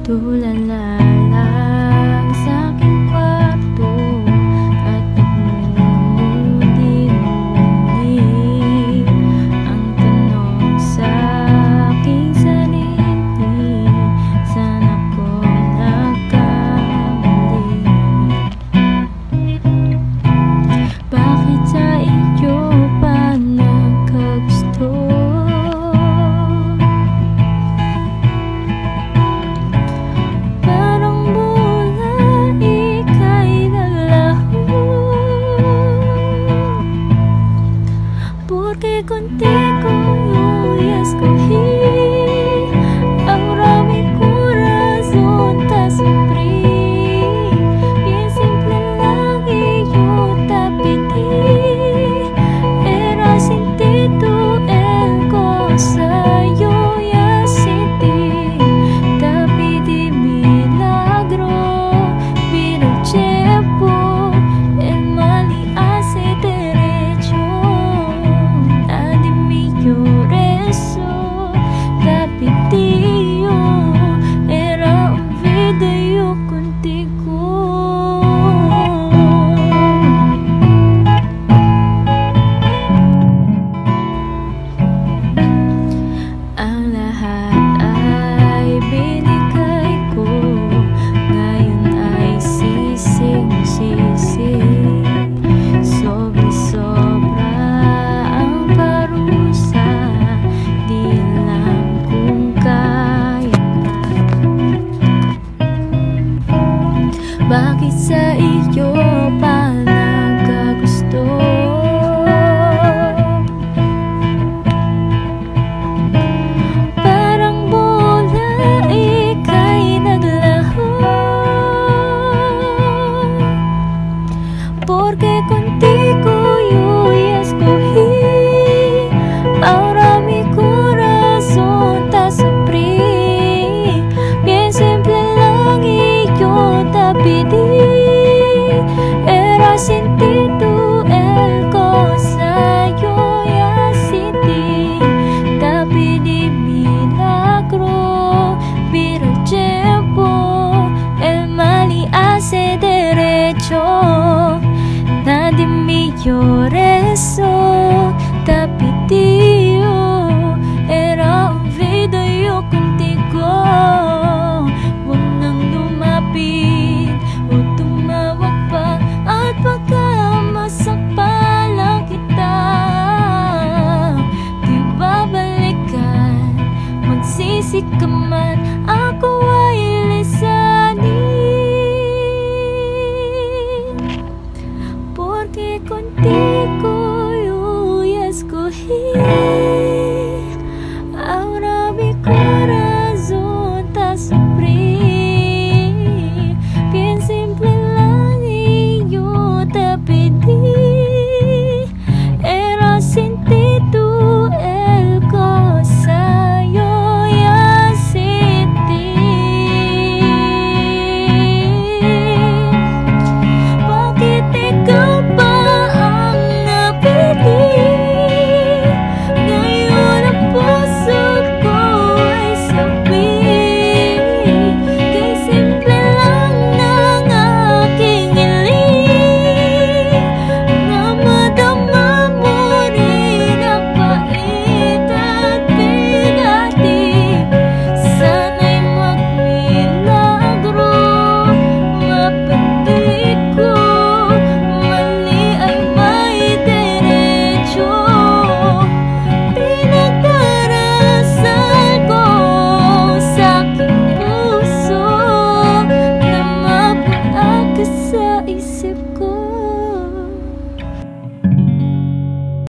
Tulala lang sa aking kwarto at nagmumuni ang tanong sa aking sarili, saan ako nagkamali? Bakit sa iyo pa nagkagusto? Porque contigo yo ya escogí, ahora mi corazón te sufrí. Bien simple lang y yo te pedí, era sin ti tú el cosa, yo ya sin ti te pedí milagro, pero el tiempo el mal y hace derecho. Tapi tío, era un video contigo. Ang lahat ay binigay ko, ngayon ay sising-sisi. Sobra-sobra ang parusa, di lang kung kaya. Bakit sa iyo pa nagkagusto? Parang bola ika'y naglaho, porque contigo yo ya escogí, ahora mi corazón te sufrí. Bien simple lang y yo te pedí, era sin ti tú el cosa, yo ya sin ti te pedí milagro, pero el tiempo el mal y hace derecho. Nadie me eso, te pedí, era un video contigo. Huwag nang lumapit o tumawag pa, at baka masakpan lang kita. Di babalikan, magsisi ka man.